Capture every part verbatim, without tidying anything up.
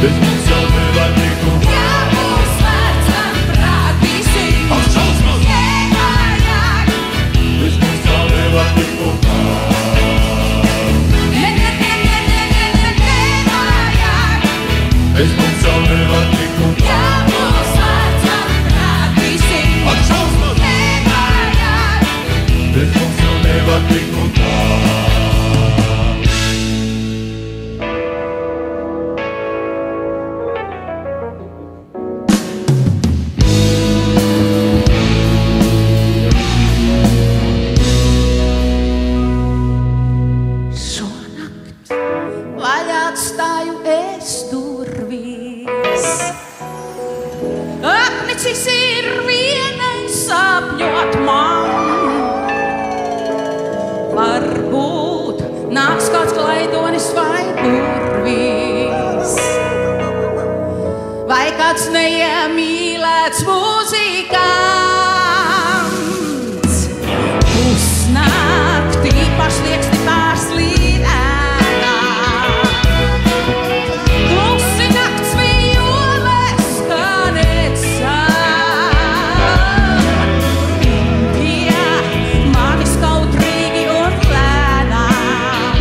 Bez mums jau nevar tiku. Ja mūs vecam prātīsim, Ak, šausmas! nevajag. Bez mums jau nevar tiku. Ne, ne, ne, ne, ne, ne, ne, nevajag. Bez mums jau nevar tiku. Ja mūs vecam prātīsim, Ak, šausmas! nevajag. Bez mums jau nevar tiku. Šonakt, lai atstāju es durvīs, apnicis ir vienai sapņot man. Varbūt nāks kāds klaidonis vai burvīs, vai kāds neiemīlēts mūzikants. Pusnaktī pašlieksti pārslīdētā, klusi nakts violes kanecā. Indija manis kautrīgi un lēnām,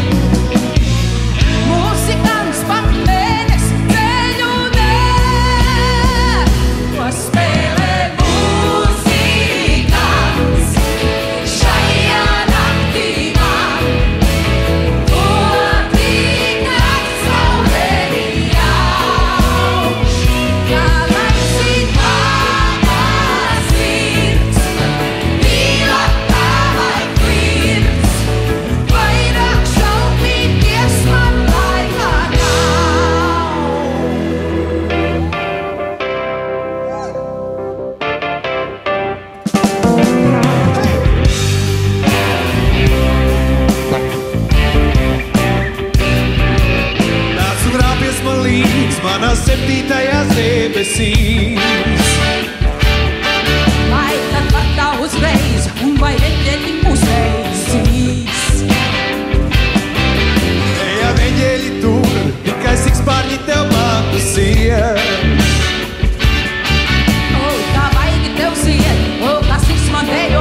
muzikants pakmēnes ceļu nē, ko spēlē muzikants šajā naktī man. Otrīt nakts saulēni jauš, kā lai zin mana sirds, mīla tā vai kvirds, vairāk šaubīties man laikā nav. Nāc un rāpies man līdz manās septītajās debesīs. Vai tad var tā uzreiz, un vai eņģeļi uzreiz? Ja eņģeļi tur, tikai cik spārņi tev patusīja. O, kā vaigi tev zied, o, kas izmanējo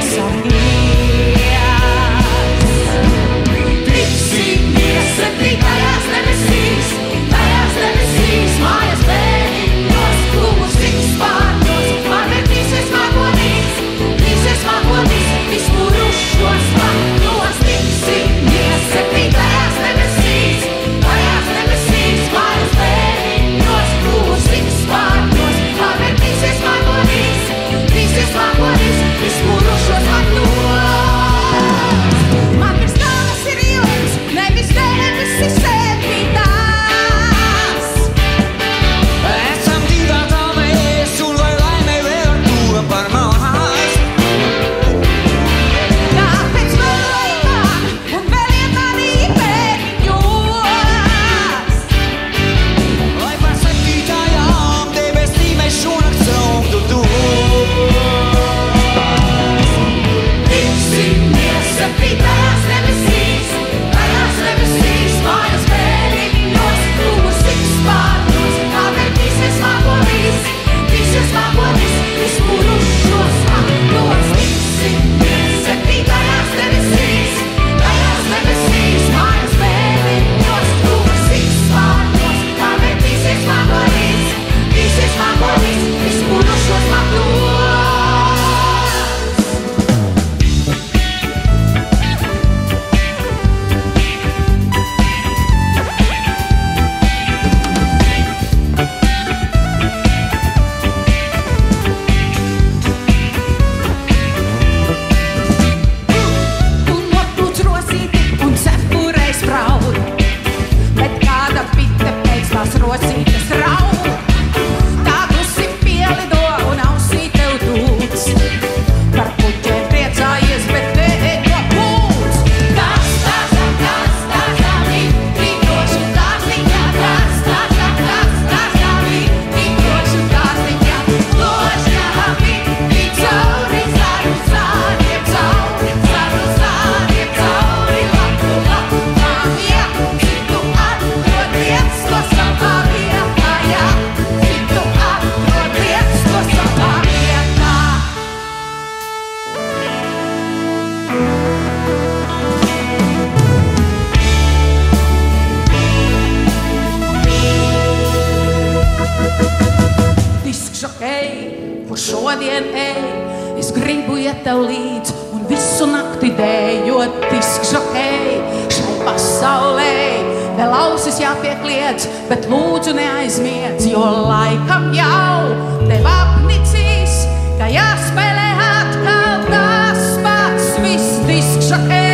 piesargies. Tiksimies septītajās debesīs, tajās debesīs mājas bēniņos. šodien ej, es gribu iet tev līdz un visu nakti dējot diskžokei. Šai pasaulē vēl ausis jāpiekliedz, bet lūdzu neaizmiedz, jo laikam jau tev apnicīs, ka jāspēlē atkal tās pats viss diskžokei.